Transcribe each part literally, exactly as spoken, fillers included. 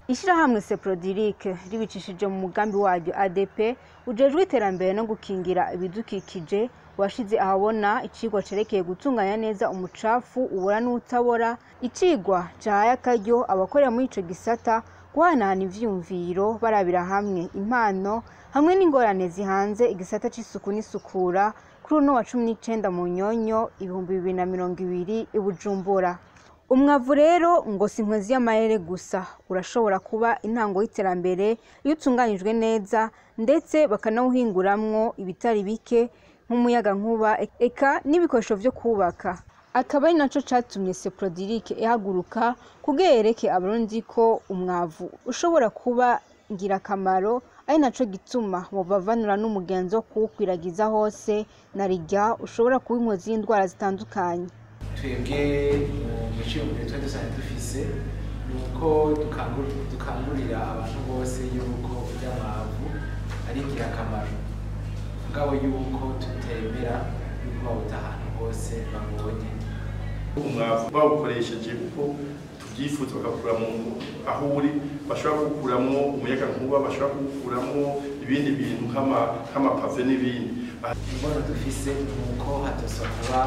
Ishirahamwe CEPRODULIC ribicishije mu mugambi waryo A D P ujejwe iterambere no gukingira ibidukikije washize ahabona icirwa cerekeye gutunganya neza umucafu ubora n'utabora. Icirwa cahaye akaryo abakorera muri ico gisata guhanahana ivyumviro barabira hamwe impano hamwe n'ingorane zihanze igisata c'isuku n'isukura kuri uno wa cumi n'icenda mu nyonyo ibihumbi bibiri na mirongo ibiri i Bujumbura. Umwavu rero ngo si inkwezi y'amayere gusa, urashobora kuba intango y'iterambere iyo utunganyijwe neza ndetse bakanawuhinguramwo ibitari bike nk'umuyaga nkuba eka n'ibikoresho vyo kubaka. Akaba ari naco catumye CEPRODULIC ihaguruka kugira yereke abarundi ko umwavu ushobora kuba ngirakamaro, ari naco gituma bobavanura n'umugenzo wo kuwukwiragiza hose na rirya ushobora kuba inkozi y'indwara zitandukanye. Twebwe mu ciyumviro twari dusanzwe dufise nuko dukangurira abantu bose yuko umwavu ari ingirakamaro, mugabo yuko tutemera yuko bawuta ahantu hose babonye. Umwavu bawukoresheje kuko tuvyifuza bagakuramo aho uri, bashobora gukuramwo umuyaga nkuba, bashobora gukuramwo ibindi bintu nk'amapave n'ibindi. Imbono dufise nuko hatoswa kuba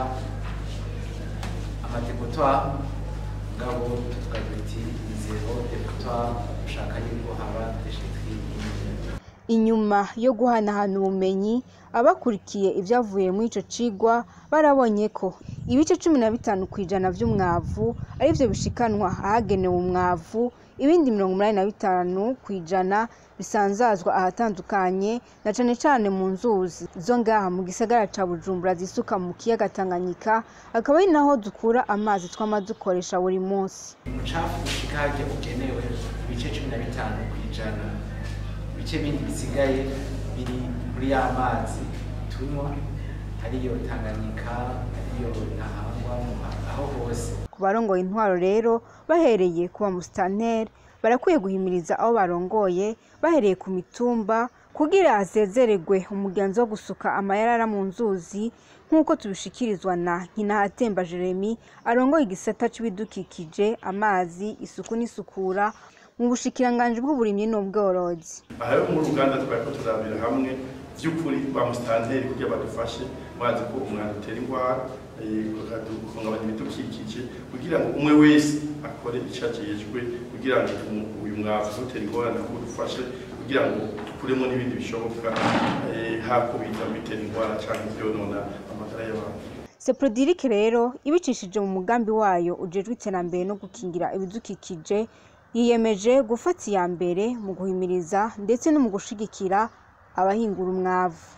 amadepotoir ngabo tukagira iti zero depotoir ushaka yuko haba déchetterie. Inyuma yo guhanahana ubumenyi, abakurikiye ivyavuye muri ico cigwa barabonye ko ibice cumi na bitanu kw'ijana vy'umwavu arivyo bishikanwa ahagenewe umwavu, ibindi mirongo umunani na bitanu kw'ijana bisanzazwa ahatandukanye na cane cane mu nzuzi zo ngaha mu gisagara ca Bujumbura zisuka mu kiyaga Tanganyika, akaba ari naho dukura amazi twama dukoresha buri munsi. Umucafu ushika harya ugenewe ibice cumi na bitanu kw'ijana, ibice bindi bisigaye biri muri ya mazi tunywa, hariyo Tanganyika, hariyo Ntahangwa, aho hose. Ku barongoye intwaro rero bahereye kuba musitanteri barakwiye guhimiriza abo barongoye bahereye ku mitumba kugira hazezeregwe umugenzo wo gusuka amayarara mu nzuzi nk'uko tubishikirizwa na Nkinahatemba Jeremy arongoye igisata c'ibidukikije, amazi, isuku n'isukura mu bushikiranganji bw'uburimyi n'ubworozi. Aha mu Ruganda twariko turabira hamwe vy'ukuri ba musitanteri kugira badufashe, bazi ko umwanda utera ingwara ukahungabanya ibidukikije, kugira ngo umwe wese akore ico ajejwe kugira ngo uyu mwavu utera ingorane udufashe kugira ngo dukuremo n'ibindi bishoboka hako biza bitera ingwara canke vyonona amagara y'abantu. CEPRODULIC rero ibicishije mu mugambi wayo ujejwe iterambere no gukingira ibidukikije yiyemeje gufata iya mbere mu guhimiriza ndetse no mu gushigikira abahingura umwavu.